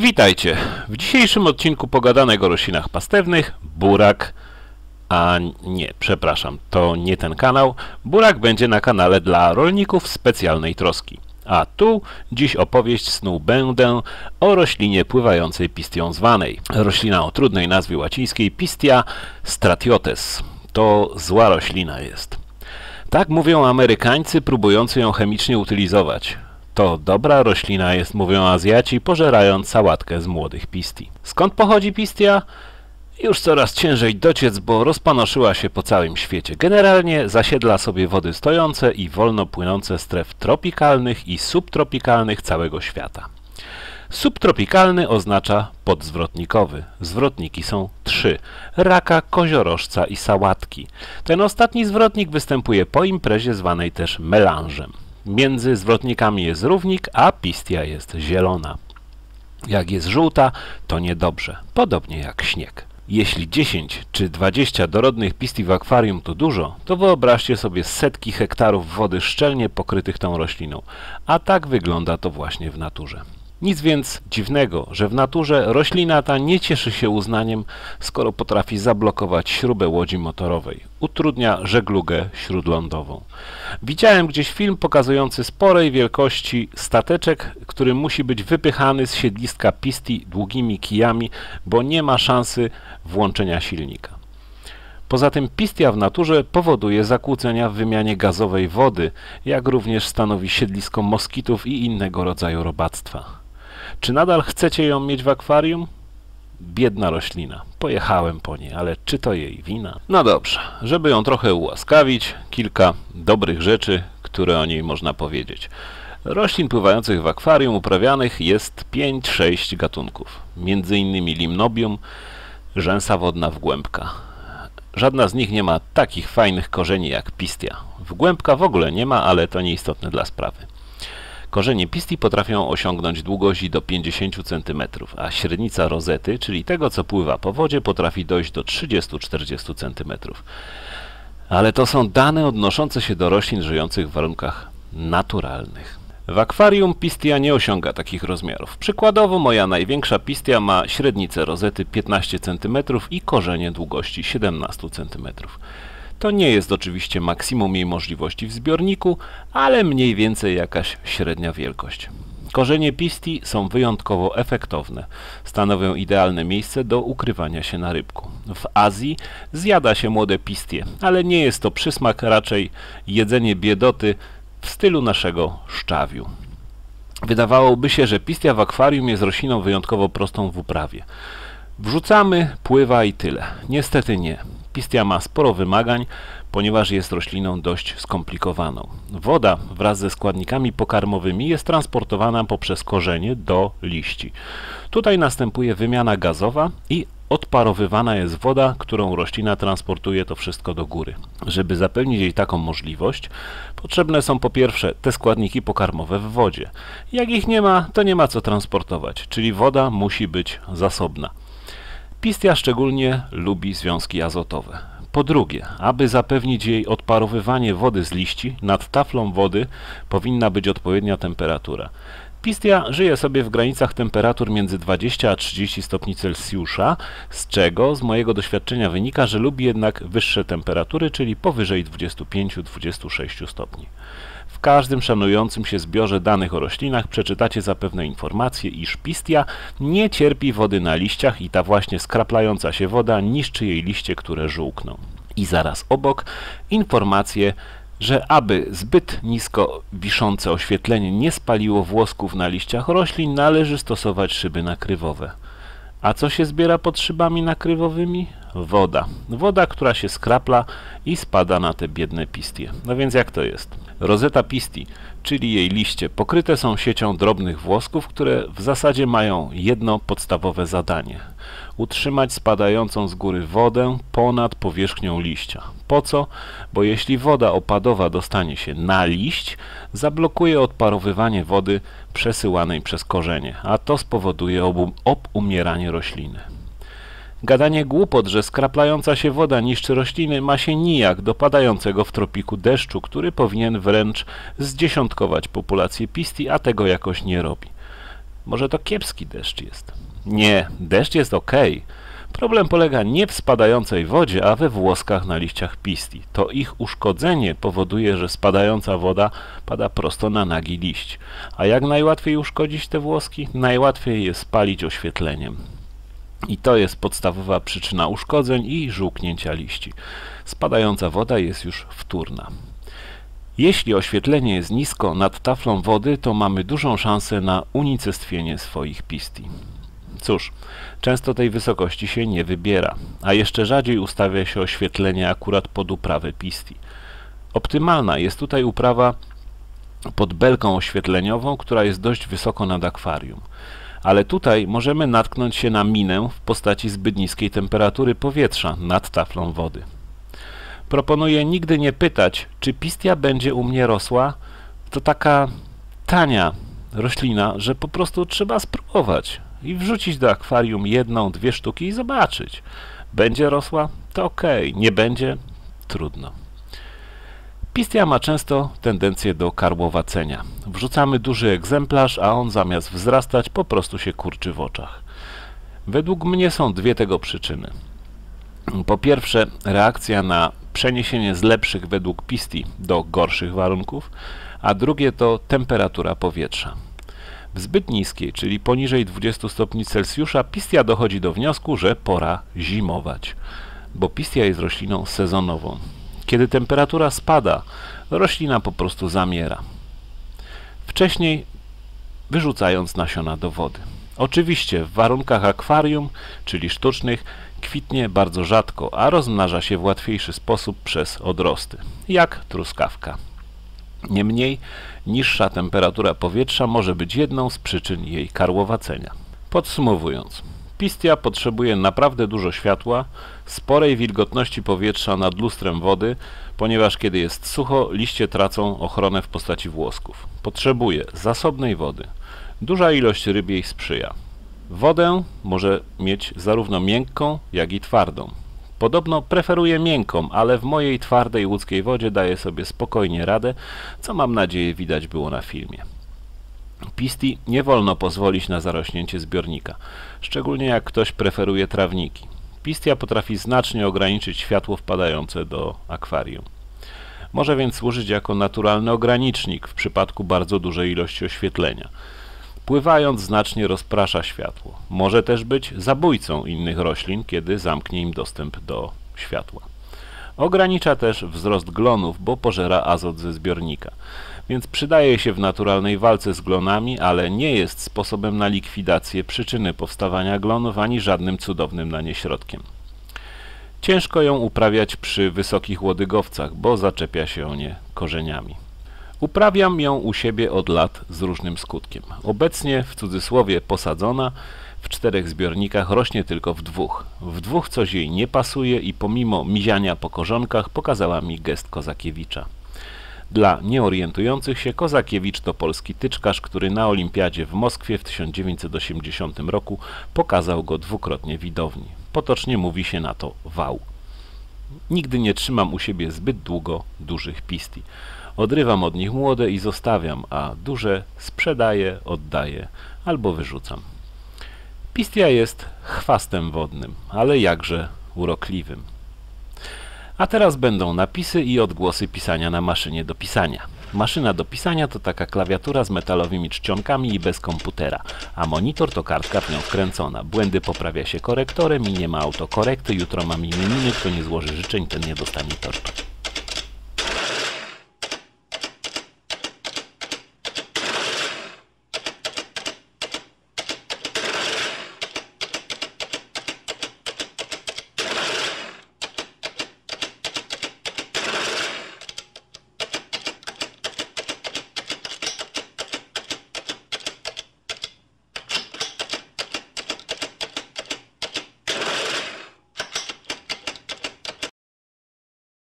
Witajcie! W dzisiejszym odcinku pogadanek o roślinach pastewnych burak, przepraszam, to nie ten kanał. Burak będzie na kanale dla rolników specjalnej troski. A tu dziś opowieść snu będę o roślinie pływającej pistią zwanej. Roślina o trudnej nazwie łacińskiej Pistia stratiotes. To zła roślina jest. Tak mówią Amerykańcy, próbujący ją chemicznie utylizować. To dobra roślina jest, mówią Azjaci, pożerając sałatkę z młodych pistii. Skąd pochodzi pistia? Już coraz ciężej dociec, bo rozpanoszyła się po całym świecie. Generalnie zasiedla sobie wody stojące i wolno płynące stref tropikalnych i subtropikalnych całego świata. Subtropikalny oznacza podzwrotnikowy. Zwrotniki są trzy: raka, koziorożca i sałatki. Ten ostatni zwrotnik występuje po imprezie zwanej też melanżem. Między zwrotnikami jest równik, a pistia jest zielona. Jak jest żółta, to niedobrze, podobnie jak śnieg. Jeśli 10 czy 20 dorodnych pistii w akwarium to dużo, to wyobraźcie sobie setki hektarów wody szczelnie pokrytych tą rośliną, a tak wygląda to właśnie w naturze. Nic więc dziwnego, że w naturze roślina ta nie cieszy się uznaniem, skoro potrafi zablokować śrubę łodzi motorowej. Utrudnia żeglugę śródlądową. Widziałem gdzieś film pokazujący sporej wielkości stateczek, który musi być wypychany z siedliska pistii długimi kijami, bo nie ma szansy włączenia silnika. Poza tym pistia w naturze powoduje zakłócenia w wymianie gazowej wody, jak również stanowi siedlisko moskitów i innego rodzaju robactwa. Czy nadal chcecie ją mieć w akwarium? Biedna roślina. Pojechałem po niej, ale czy to jej wina? No dobrze, żeby ją trochę ułaskawić, kilka dobrych rzeczy, które o niej można powiedzieć. Roślin pływających w akwarium uprawianych jest 5-6 gatunków. Między innymi limnobium, rzęsa wodna wgłębka. Żadna z nich nie ma takich fajnych korzeni jak pistia. Wgłębka w ogóle nie ma, ale to nieistotne dla sprawy. Korzenie pistii potrafią osiągnąć długość do 50 cm, a średnica rozety, czyli tego co pływa po wodzie, potrafi dojść do 30-40 cm. Ale to są dane odnoszące się do roślin żyjących w warunkach naturalnych. W akwarium pistia nie osiąga takich rozmiarów. Przykładowo moja największa pistia ma średnicę rozety 15 cm i korzenie długości 17 cm. To nie jest oczywiście maksimum jej możliwości w zbiorniku, ale mniej więcej jakaś średnia wielkość. Korzenie pistii są wyjątkowo efektowne. Stanowią idealne miejsce do ukrywania się na rybku. W Azji zjada się młode pistie, ale nie jest to przysmak, raczej jedzenie biedoty w stylu naszego szczawiu. Wydawałoby się, że pistia w akwarium jest rośliną wyjątkowo prostą w uprawie. Wrzucamy, pływa i tyle. Niestety nie. Pistia ma sporo wymagań, ponieważ jest rośliną dość skomplikowaną. Woda wraz ze składnikami pokarmowymi jest transportowana poprzez korzenie do liści. Tutaj następuje wymiana gazowa i odparowywana jest woda, którą roślina transportuje to wszystko do góry. Żeby zapewnić jej taką możliwość, potrzebne są po pierwsze te składniki pokarmowe w wodzie. Jak ich nie ma, to nie ma co transportować, czyli woda musi być zasobna. Pistia szczególnie lubi związki azotowe. Po drugie, aby zapewnić jej odparowywanie wody z liści, nad taflą wody powinna być odpowiednia temperatura. Pistia żyje sobie w granicach temperatur między 20 a 30 stopni Celsjusza, z czego z mojego doświadczenia wynika, że lubi jednak wyższe temperatury, czyli powyżej 25-26 stopni. W każdym szanującym się zbiorze danych o roślinach przeczytacie zapewne informację, iż pistia nie cierpi wody na liściach i ta właśnie skraplająca się woda niszczy jej liście, które żółkną. I zaraz obok informacje, że aby zbyt nisko wiszące oświetlenie nie spaliło włosków na liściach roślin, należy stosować szyby nakrywowe. A co się zbiera pod szybami nakrywowymi? Woda. Woda, która się skrapla i spada na te biedne pistie. No więc jak to jest? Rozeta pistii, czyli jej liście, pokryte są siecią drobnych włosków, które w zasadzie mają jedno podstawowe zadanie: utrzymać spadającą z góry wodę ponad powierzchnią liścia. Po co? Bo jeśli woda opadowa dostanie się na liść, zablokuje odparowywanie wody przesyłanej przez korzenie, a to spowoduje obumieranie rośliny. Gadanie głupot, że skraplająca się woda niszczy rośliny, ma się nijak do padającego w tropiku deszczu, który powinien wręcz zdziesiątkować populację pistii, a tego jakoś nie robi. Może to kiepski deszcz jest? Nie, deszcz jest ok. Problem polega nie w spadającej wodzie, a we włoskach na liściach pistii. To ich uszkodzenie powoduje, że spadająca woda pada prosto na nagi liść. A jak najłatwiej uszkodzić te włoski? Najłatwiej je spalić oświetleniem. I to jest podstawowa przyczyna uszkodzeń i żółknięcia liści. Spadająca woda jest już wtórna. Jeśli oświetlenie jest nisko nad taflą wody, to mamy dużą szansę na unicestwienie swoich pistii. Cóż, często tej wysokości się nie wybiera, a jeszcze rzadziej ustawia się oświetlenie akurat pod uprawę pistii. Optymalna jest tutaj uprawa pod belką oświetleniową, która jest dość wysoko nad akwarium. Ale tutaj możemy natknąć się na minę w postaci zbyt niskiej temperatury powietrza nad taflą wody. Proponuję nigdy nie pytać, czy pistia będzie u mnie rosła. To taka tania roślina, że po prostu trzeba spróbować i wrzucić do akwarium 1, 2 sztuki i zobaczyć. Będzie rosła? To ok, nie będzie? Trudno. Pistia ma często tendencję do karłowacenia. Wrzucamy duży egzemplarz, a on zamiast wzrastać po prostu się kurczy w oczach. Według mnie są dwie tego przyczyny. Po pierwsze, reakcja na przeniesienie z lepszych według pistii do gorszych warunków, a drugie to temperatura powietrza. W zbyt niskiej, czyli poniżej 20 stopni Celsjusza, pistia dochodzi do wniosku, że pora zimować, bo pistia jest rośliną sezonową. Kiedy temperatura spada, roślina po prostu zamiera. Wcześniej wyrzucając nasiona do wody. Oczywiście w warunkach akwarium, czyli sztucznych, kwitnie bardzo rzadko, a rozmnaża się w łatwiejszy sposób przez odrosty, jak truskawka. Niemniej niższa temperatura powietrza może być jedną z przyczyn jej karłowacenia. Podsumowując, pistia potrzebuje naprawdę dużo światła, sporej wilgotności powietrza nad lustrem wody, ponieważ kiedy jest sucho, liście tracą ochronę w postaci włosków. Potrzebuje zasobnej wody. Duża ilość ryb jej sprzyja. Wodę może mieć zarówno miękką, jak i twardą. Podobno preferuję miękką, ale w mojej twardej łódzkiej wodzie daje sobie spokojnie radę, co mam nadzieję widać było na filmie. Pistii nie wolno pozwolić na zarośnięcie zbiornika, szczególnie jak ktoś preferuje trawniki. Pistia potrafi znacznie ograniczyć światło wpadające do akwarium. Może więc służyć jako naturalny ogranicznik w przypadku bardzo dużej ilości oświetlenia. Pływając znacznie rozprasza światło. Może też być zabójcą innych roślin, kiedy zamknie im dostęp do światła. Ogranicza też wzrost glonów, bo pożera azot ze zbiornika. Więc przydaje się w naturalnej walce z glonami, ale nie jest sposobem na likwidację przyczyny powstawania glonów, ani żadnym cudownym na nie środkiem. Ciężko ją uprawiać przy wysokich łodygowcach, bo zaczepia się o nie korzeniami. Uprawiam ją u siebie od lat z różnym skutkiem. Obecnie, w cudzysłowie, posadzona, w 4 zbiornikach rośnie tylko w 2. W 2 coś jej nie pasuje i pomimo miziania po korzonkach pokazała mi gest Kozakiewicza. Dla nieorientujących się Kozakiewicz to polski tyczkarz, który na olimpiadzie w Moskwie w 1980 roku pokazał go dwukrotnie widowni. Potocznie mówi się na to wał. Nigdy nie trzymam u siebie zbyt długo dużych pistii. Odrywam od nich młode i zostawiam, a duże sprzedaję, oddaję albo wyrzucam. Pistia jest chwastem wodnym, ale jakże urokliwym. A teraz będą napisy i odgłosy pisania na maszynie do pisania. Maszyna do pisania to taka klawiatura z metalowymi czcionkami i bez komputera, a monitor to kartka w nią wkręcona. Błędy poprawia się korektorem i nie ma autokorekty. Jutro mam imieniny, kto nie złoży życzeń, ten nie dostanie tortu.